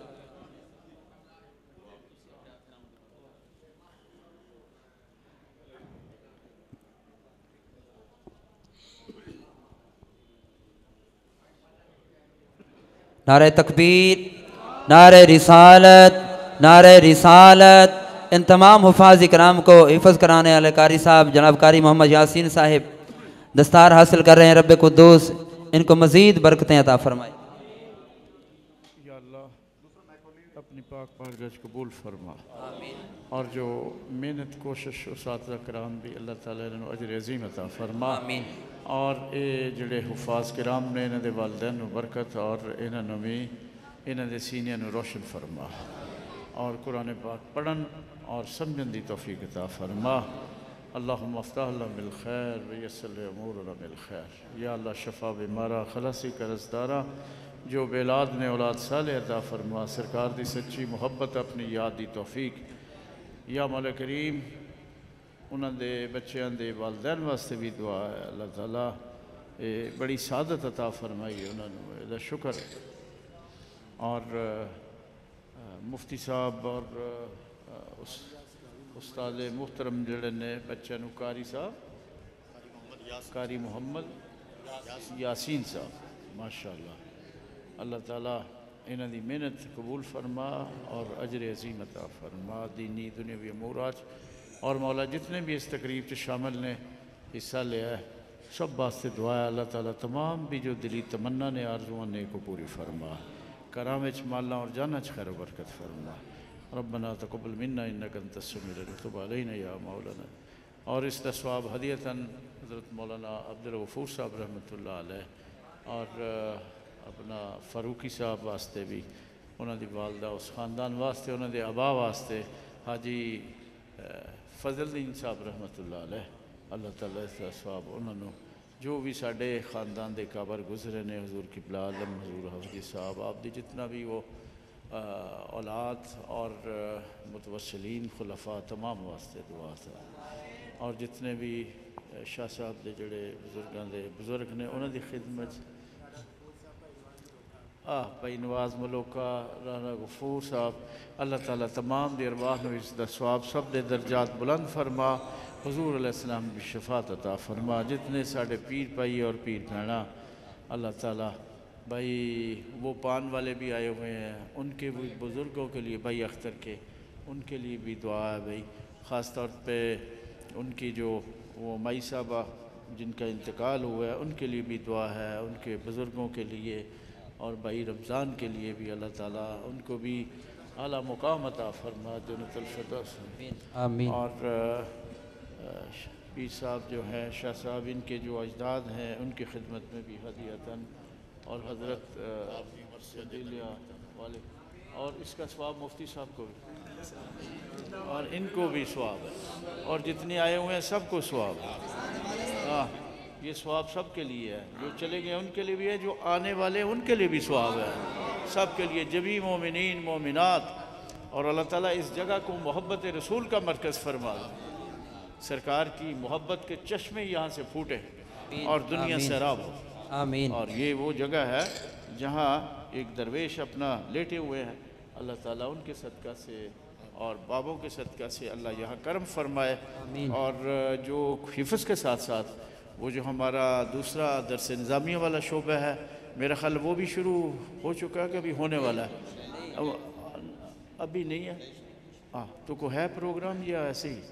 نعرہ تکبیر، نعرہ رسالت، نعرہ رسالت. ان تمام حفاظ اکرام کو حفظ کرانے والے قاری صاحب جناب قاری محمد یاسین صاحب دستار حاصل کر رہے ہیں. رب قدوس ان کو مزید برکتیں عطا فرمائے. یا اللہ اپنی پاک بارگاہ قبول فرما، اور جو محنت کوشش اساتذہ کرام بھی اللہ تعالیٰ نے اجر عظیم عطا فرما. آمین. اور اے جڑے حفاظ کرام نے انہوں دے والدین نو برکت اور انہوں بھی انہوں دے سینیاں نو روشن فرما، اور قرآن پاک پڑھن اور سمجھن دی توفیق عطا فرما. اللہم افتح لنا بالخیر ویسر امورنا بالخیر. یا اللہ شفا بیمارہ خلاصی کا رزدارہ جو بیلاد نے اولاد صالح عطا فرما. سرکار دی سچی محبت اپنی یاد دی توفیق. یا مولا کریم انہوں دے بچیاں دے والدین واسطے بھی دعا ہے اللہ تعالیٰ بڑی سعادت عطا فرمائی انہوں نے، دا شکر ہے. اور مفتی صاحب اور استاد محترم جڑے نے بچے نو قاری صاحب قاری محمد یاسین صاحب ماشاءاللہ اللہ تعالیٰ انہوں دی محنت قبول فرما اور اجر عظیم عطا فرما دینی دنیاوی امورات. اور مولا جتنے بھی اس تقریب سے شامل نے حصہ لیا ہے سب واسطے دعا ہے اللہ تعالیٰ تمام بھی جو دلی تمنا نے آرزوان نے کو پوری فرما. کرام اچ مالا اور جانا اچ خیر و برکت فرما. ربنا تقبل منا انک انت السمیع العلیم وتب علینا یا مولانا. اور اس کا ثواب ہدیتاً حضرت مولانا عبدالغفور صاحب رحمۃ اللہ علیہ اور اپنا فاروقی صاحب واسطے بھی انہوں دی والدہ اس خاندان واسطے انہوں دے آبا واسطے حاجی فضل دین صاحب رحمۃ اللہ علیہ اللہ تعالیٰ اس کا ثواب انہوں نے جو بھی ساڑھے خاندان دے قابر گزرے نے حضور قبلہ عالم حضور حفظی صاحب آپ دی جتنا بھی وہ اولاد اور متوسلین خلفاء تمام واسطے دعا تھا. اور جتنے بھی شاہ صاحب دے جڑے بزرگاں دے بزرگ نے انہوں دی خدمت آہ بھائی نواز ملوکہ رانا غفور صاحب اللہ تعالیٰ تمام دی ارواح نو اس دا ثواب سب دے درجات بلند فرما. حضور علیہ السلام بھی شفاعت عطا فرما. جتنے ساڑھے پیر پائی اور پیر بھینا اللہ تعالیٰ بھائی وہ پان والے بھی آئے ہوئے ہیں ان کے بھی بزرگوں کے لیے بھائی اختر کے ان کے لیے بھی دعا ہے بھائی. خاص طور پہ ان کی جو وہ مائی صاحبہ جن کا انتقال ہوا ہے ان کے لیے بھی دعا ہے، ان کے بزرگوں کے لیے اور بھائی رمضان کے لیے بھی اللہ تعالیٰ ان کو بھی اعلیٰ مقام عطا فرما جنت الفردوس. آمین. اور پیر صاحب جو ہیں شاہ صاحب ان کے جو اجداد ہیں ان کی خدمت میں بھی ہدیتاً اور حضرت عدیلیہ والے اور اس کا ثواب مفتی صاحب کو بھی اور ان کو بھی ثواب ہے اور جتنے آئے ہوئے ہیں سب کو ثواب ہے. یہ ثواب سب کے لیے ہے، جو چلے گئے ان کے لیے بھی ہے، جو آنے والے ان کے لیے بھی ثواب ہے، سب کے لیے، جبی مومنین مومنات۔ اور اللہ تعالیٰ اس جگہ کو محبت رسول کا مرکز فرما دے، سرکار کی محبت کے چشمے یہاں سے پھوٹے اور دنیا سیراب ہو۔ آمین۔ اور یہ وہ جگہ ہے جہاں ایک درویش اپنا لیٹے ہوئے ہیں، اللہ تعالیٰ ان کے صدقہ سے اور بابوں کے صدقہ سے اللہ یہاں کرم فرمائے۔ اور جو حفظ کے ساتھ ساتھ وہ جو ہمارا دوسرا درس نظامیہ والا شعبہ ہے، میرا خیال وہ بھی شروع ہو چکا ہے کہ ابھی ہونے والا ہے؟ ابھی نہیں ہے؟ ہاں تو کوئی ہے پروگرام یا ایسے ہی؟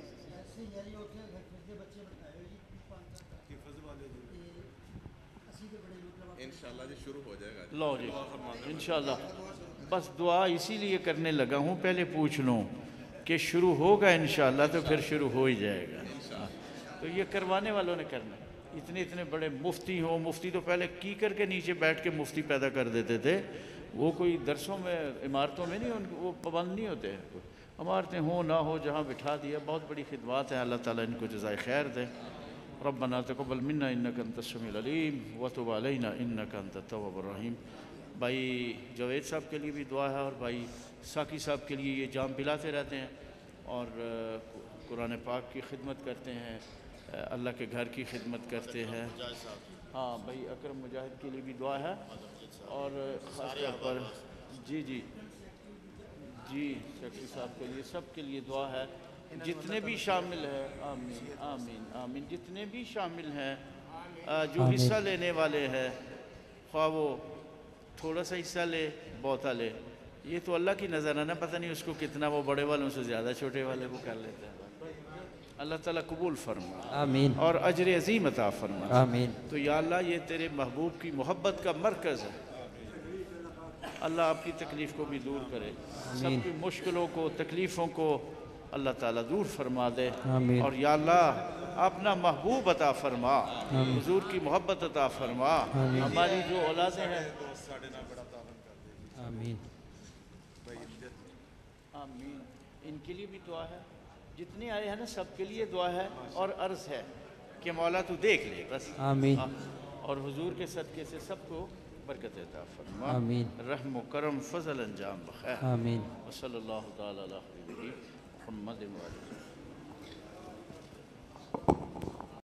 انشاءاللہ جی شروع ہو جائے گا۔ لو جی انشاءاللہ، بس دعا اسی لیے کرنے لگا ہوں، پہلے پوچھ لوں کہ شروع ہوگا انشاءاللہ تو پھر شروع ہو ہی جائے گا۔ تو یہ کروانے والوں نے کرنا، اتنے اتنے بڑے مفتی ہوں، مفتی تو پہلے کی کر کے نیچے بیٹھ کے مفتی پیدا کر دیتے تھے، وہ کوئی درسوں میں عمارتوں میں نہیں، ان وہ پابند نہیں ہوتے، عمارتیں ہوں نہ ہو جہاں بٹھا دیا، بہت بڑی خدمات ہیں، اللہ تعالیٰ ان کو جزائے خیر دے۔ ربنا تقبل منا انک انت السمیع العلیم وتب علینا انک انت التواب الرحیم۔ بھائی جاوید صاحب کے لیے بھی دعا ہے، اور بھائی ساقی صاحب کے لیے، یہ جام پلاتے رہتے ہیں اور قرآن پاک کی خدمت کرتے ہیں، اللہ کے گھر کی خدمت کرتے ہیں۔ ہاں بھائی اکرم مجاہد کے لیے بھی دعا ہے، اور خاص طور پر جی جی جی سیکٹری صاحب کے لیے، سب کے لیے دعا ہے، جتنے بھی شامل ہیں، آمین آمین آمین، جتنے بھی شامل ہیں جو حصہ لینے والے ہیں، خواہ وہ تھوڑا سا حصہ لے بہتا لے، یہ تو اللہ کی نظر ہے نا، پتہ نہیں اس کو کتنا، وہ بڑے والوں سے زیادہ چھوٹے والے کو کر لیتے ہیں۔ اللہ تعالیٰ قبول فرما آمین اور اجر عظیم عطا فرما۔ آمین۔ تو یا اللہ یہ تیرے محبوب کی محبت کا مرکز ہے، اللہ آپ کی تکلیف کو بھی دور کرے، سب کی مشکلوں کو تکلیفوں کو اللہ تعالیٰ دور فرما دے، اور یا اللہ اپنا محبوب عطا فرما، حضور کی محبت عطا فرما، ہماری جو اولادیں ہیں آمین آمین، ان کے لیے بھی دعا ہے، جتنے آئے ہیں نا سب کے لیے دعا ہے، اور عرض ہے کہ مولا تو دیکھ لے بس، آمین، اور حضور کے صدقے سے سب کو برکت عطا فرما، آمین، رحم و کرم فضل انجام بخیر، آمین۔ وصلی اللہ تعالی علی حبیبہ محمد و علیہ